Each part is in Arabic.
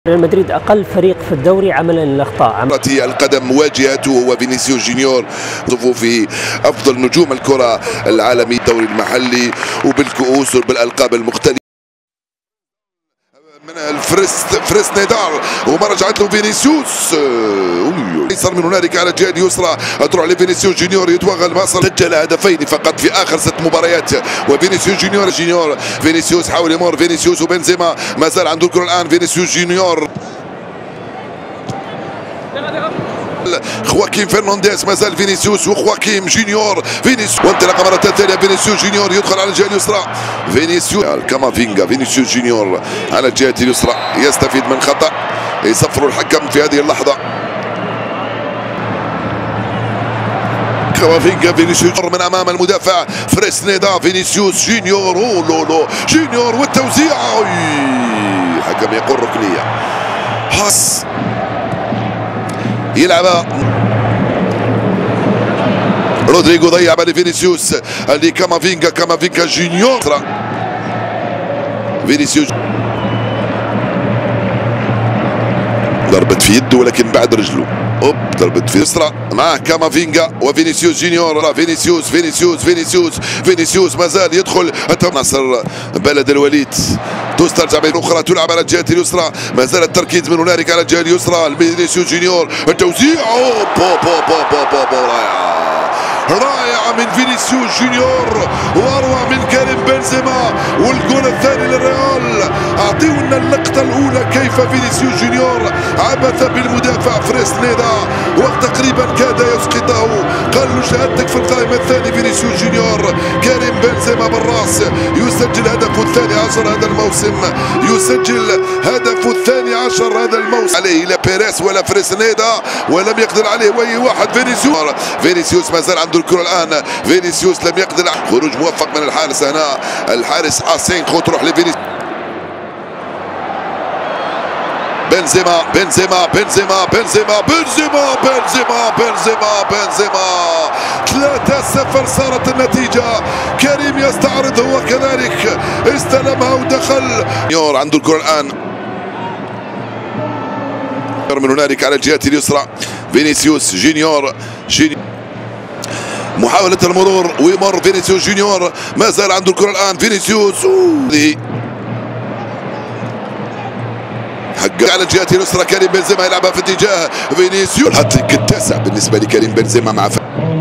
ريال مدريد أقل فريق في الدوري عملا للأخطاء. القدم مواجهته هو فينيسيوس جونيور في أفضل نجوم الكرة العالمي الدوري المحلي وبالكؤوس وبالألقاب المختلفة. من الفريس نيدار وما رجعت له فينيسيوس يسر من هنالك على الجهه اليسرى تروح لفينيسيوس جونيور يتوغل ما سجل هدفين فقط في اخر 6 مباريات وفينيسيوس جونيور فينيسيوس حاول يمر فينيسيوس وبنزيما ما زال عنده الكره الان فينيسيوس جونيور خواكيم فرنانديز ما زال فينيسيوس وخواكيم جونيور فينيسيوس وانطلاقه مره ثانيه فينيسيوس جونيور يدخل على الجهه اليسرى فينيسيوس كامافينجا فينيسيوس جونيور على الجهه اليسرى يستفيد من خطا يصفر الحكم في هذه اللحظه. كامافينجا فينيسيوس من امام المدافع فريسنيدا فينيسيوس جونيور لولو جونيور والتوزيع الحكم يقول ركنيه هاس يلعبها رودريغو ضيع على فينيسيوس اللي كامافينجا جونيور فينيسيوس ضربة في يده ولكن بعد رجله ضربة في يسرى مع كامافينجا وفينيسيوس جونيور فينيسيوس ما زال يدخل نصر بلد الوليد تسترجع بين اخرى تلعب على الجهه اليسرى ما زال التركيز من هنالك على الجهه اليسرى فينيسيوس جونيور التوزيع رائعة من فينيسيوس جونيور واروع من كريم بنزيما والجول الثاني للريال. اعطيونا اللقطة الأولى كيف فينيسيوس جونيور عبث بالمدافع فريسنيدا وتقريبا كاد يسقطه قال له شهادتك في القائمة الثاني فينيسيوس جونيور. كريم بنزيما بالراس يسجل هدفه الثاني عشر هذا الموسم هذا الموسم عليه لا بيريس ولا فريسنيدا ولم يقدر عليه اي واحد. فينيسيوس ما زال عنده الكرة الآن فينيسيوس لم يقدر خروج موفق من الحارس هنا الحارس اسينخو تروح لفينيسيوس بنزيما 3-0 صارت النتيجة. كريم يستعرض هو كذلك استلمها ودخل جونيور عنده الكرة الآن من هنالك على الجهة اليسرى فينيسيوس جونيور محاولة المرور ويمر فينيسيوس جونيور ما زال عنده الكرة الآن فينيسيوس حق على الجهة اليسرى كريم بنزيما يلعبها في اتجاه فينيسيوس الهاتريك التاسع بالنسبة لكريم بنزيما مع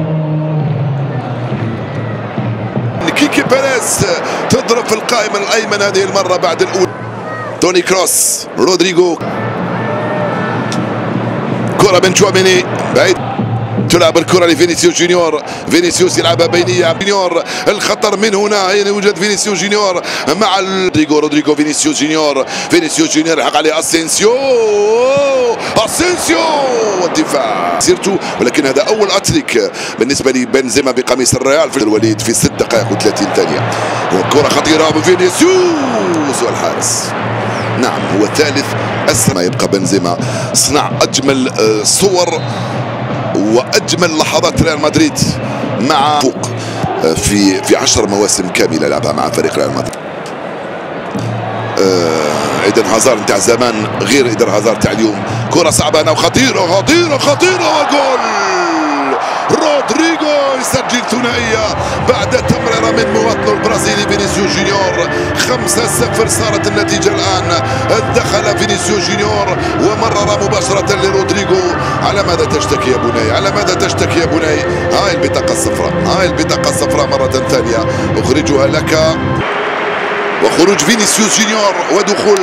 كيكي بيريز تضرب في القائمة الأيمن هذه المرة بعد الأولى. توني كروس رودريغو كرة من تشواميني بعيد تلعب الكرة لفينيسيوس جونيور فينيسيوس يلعبها بينية جونيور الخطر من هنا هنا يوجد فينيسيوس جونيور مع رودريغو فينيسيوس جونيور يلحق عليه اسينسيو والدفاع سيرتو ولكن هذا أول أتريك بالنسبة لبنزيما بقميص الريال في الوليد في 6 دقائق و30 ثانية وكرة خطيرة بفينيسيوس والحارس نعم هو الثالث ما يبقى بنزيما صنع أجمل صور واجمل لحظات ريال مدريد مع فوق في 10 مواسم كامله لعبها مع فريق ريال مدريد. ايدن هازار نتاع زمان غير ايدن هازار تاع اليوم. كره صعبه هنا وخطيره وجول رودريغو يسجل ثنائيه بعد تمريره من مواطنه البرازيلي فينيسيوس جونيور 5-0 صارت النتيجه الان. دخل فينيسيوس جونيور ومرر مباشره لرودريغو. على ماذا تشتكي يا بني هاي البطاقه الصفراء مره ثانيه اخرجها لك وخروج فينيسيوس جونيور ودخول